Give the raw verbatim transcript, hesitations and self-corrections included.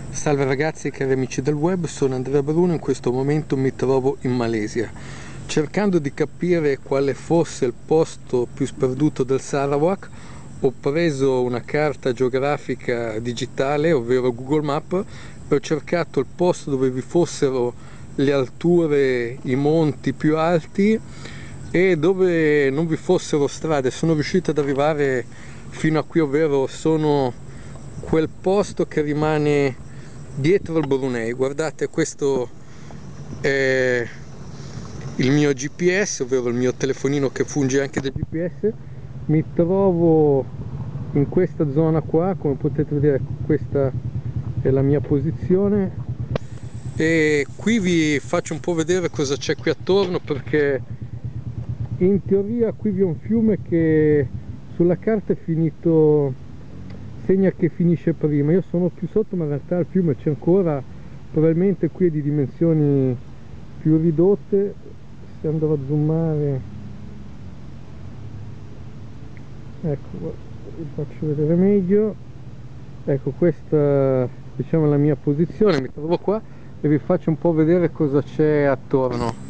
Salve ragazzi, cari amici del web, sono Andrea Bruno. In questo momento mi trovo in Malesia, cercando di capire quale fosse il posto più sperduto del Sarawak. Ho preso una carta geografica digitale, ovvero Google Map, e ho cercato il posto dove vi fossero le alture, i monti più alti e dove non vi fossero strade. Sono riuscito ad arrivare fino a qui, ovvero sono quel posto che rimane dietro il Brunei. Guardate, questo è il mio G P S, ovvero il mio telefonino che funge anche da G P S. Mi trovo in questa zona qua, come potete vedere questa è la mia posizione, e qui vi faccio un po' vedere cosa c'è qui attorno, perché in teoria qui vi è un fiume che sulla carta è finito, segna che finisce prima. Io sono più sotto, ma in realtà il fiume c'è ancora, probabilmente qui è di dimensioni più ridotte. Se andrò a zoomare, ecco, vi faccio vedere meglio. Ecco, questa diciamo è la mia posizione, mi trovo qua e vi faccio un po' vedere cosa c'è attorno.